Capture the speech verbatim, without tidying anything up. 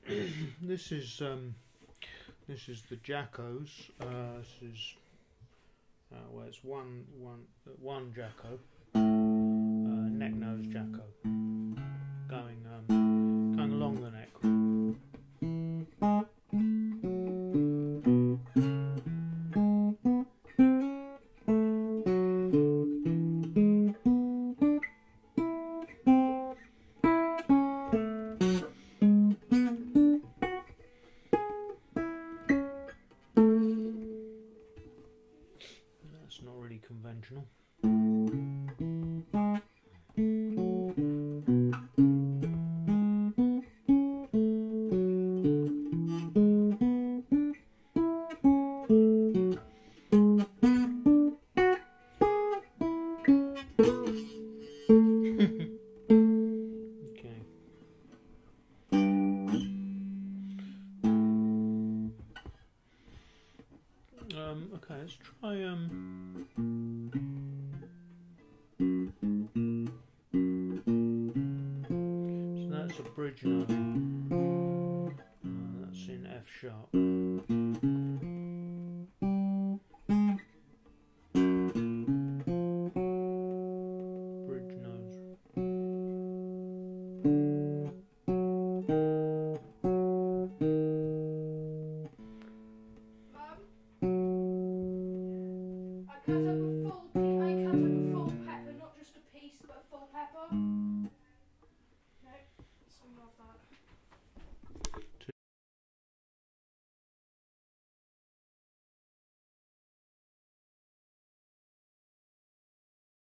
this is um, this is the Jacos. Uh, this is uh, well, it's one one uh, one Jaco, uh, neck nose Jaco, going um, going along the neck. That's not really conventional. Okay. Um, okay, let's try um so that's a bridge note. Uh, that's in F sharp. Bridge nose. I cut up a full pe- I cut up a full pepper, not just a piece, but a full pepper. No, some of that.